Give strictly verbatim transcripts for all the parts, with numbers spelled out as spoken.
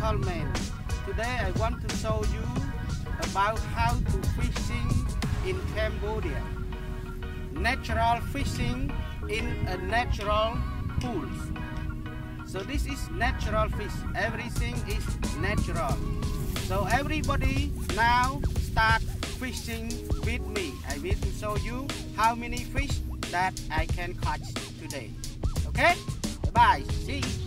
gentlemen, today I want to show you about how to fishing in Cambodia. Natural fishing in a natural pool. So this is natural fish. Everything is natural. So everybody now start fishing with me. I will to show you how many fish that I can catch today. Okay? Bye. See you.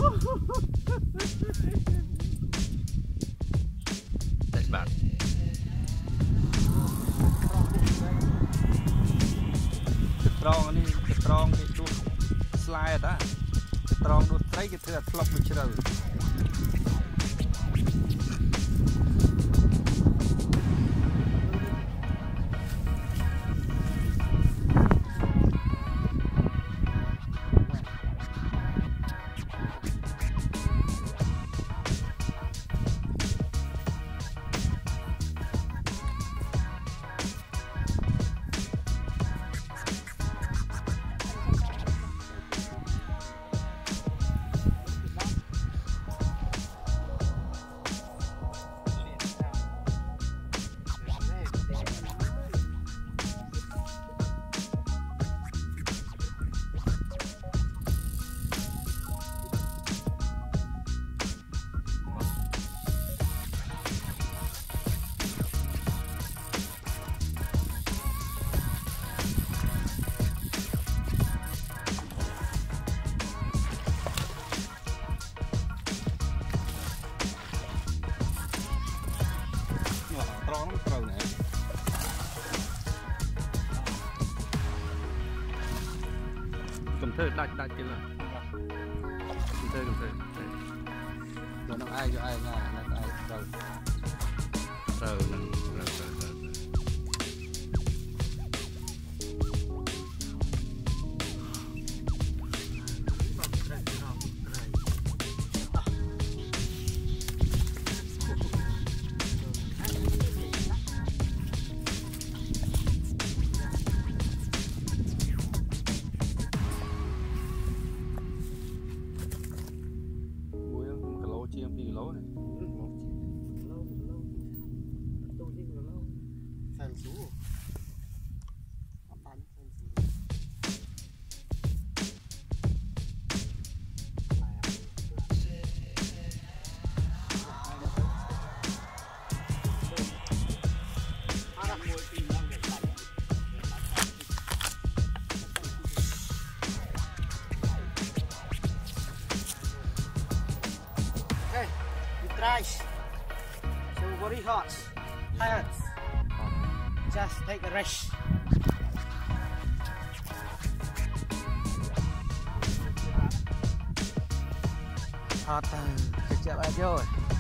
Đấy bạn. Tròn này, tròn cái đuôi slide ta. Tròn đuôi trái cái thứ flop với chơi. Cầm thơ đạch đạch kia là cầm thơ cầm thơ rồi nó ai cho ai nha nó ai rồi rồi rồi rồi rồi chiên phi lố này, lâu lâu tôi đi lâu lâu phèn sú, apa phèn sú, Hey, it dries, so very hot, tired, just take a rest. Hot, uh, kecil aja.